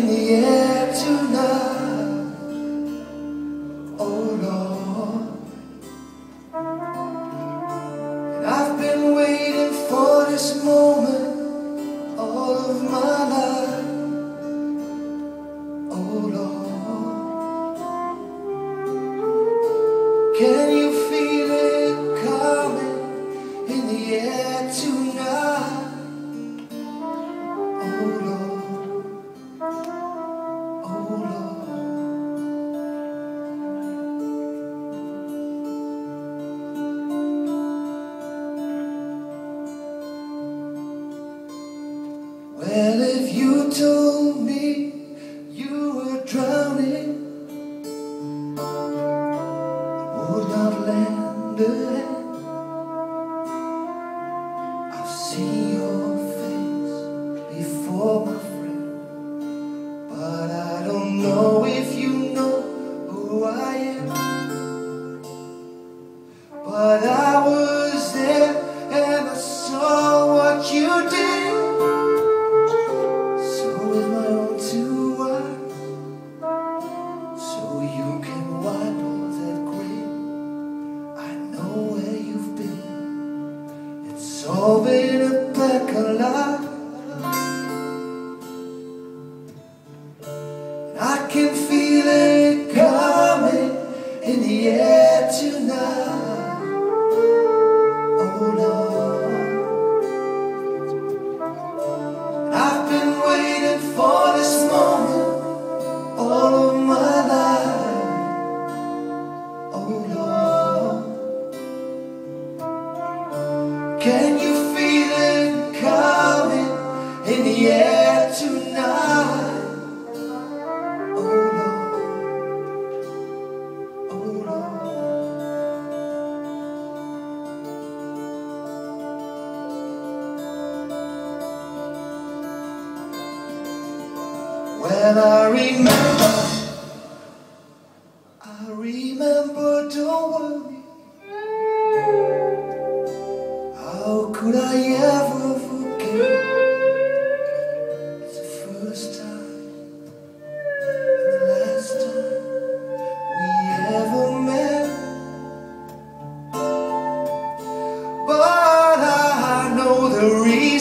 in the air tonight, oh Lord. And I've been waiting for this moment all of my life, oh Lord. Can you feel it coming in the air tonight? Well, if you told me you were drowning, I would not lend a hand. I've seen your face before, my friend, but I don't know if you know who I am. But I was there and I saw what you did. It's all been a pack of lies. I can feel it coming in the air tonight, oh Lord. I've been waiting for this moment all of my life, oh Lord. Can you feel it coming in the air tonight? Oh Lord, oh Lord. Well, I remember, don't worry. How could I ever forget? It's the first time and the last time we ever met. But I know the reason